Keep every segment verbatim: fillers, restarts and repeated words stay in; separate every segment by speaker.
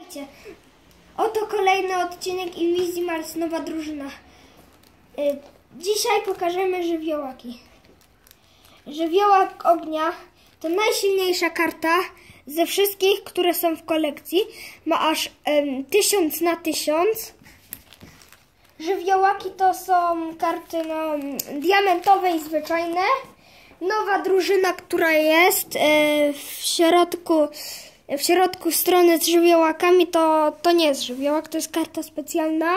Speaker 1: Witajcie. Oto kolejny odcinek Invisimals, nowa drużyna. Dzisiaj pokażemy żywiołaki. Żywiołak ognia to najsilniejsza karta ze wszystkich, które są w kolekcji. Ma aż um, tysiąc na tysiąc. Żywiołaki to są karty no, diamentowe i zwyczajne. Nowa drużyna, która jest e, w środku w środku strony z żywiołakami, to, to nie jest żywiołak, to jest karta specjalna.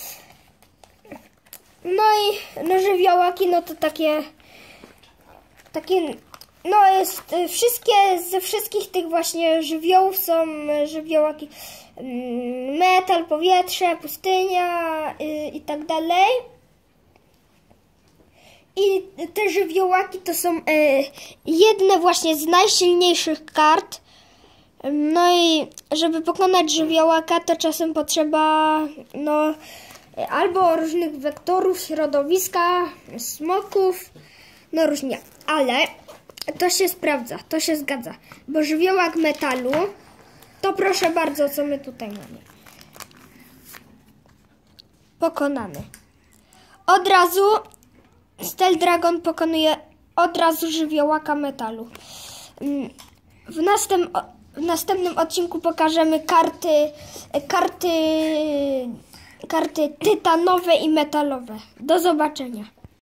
Speaker 1: No i no, żywiołaki, no to takie takie no jest wszystkie, ze wszystkich tych właśnie żywiołów są żywiołaki metal, powietrze, pustynia i, i tak dalej. I te żywiołaki to są jedne właśnie z najsilniejszych kart. No i żeby pokonać żywiołaka, to czasem potrzeba no albo różnych wektorów, środowiska, smoków, no różnie, ale to się sprawdza, to się zgadza, bo żywiołak metalu, to proszę bardzo, co my tutaj mamy. Pokonany. Od razu Steel Dragon pokonuje od razu żywiołaka metalu. W następnym W następnym odcinku pokażemy karty, karty, karty tytanowe i metalowe. Do zobaczenia.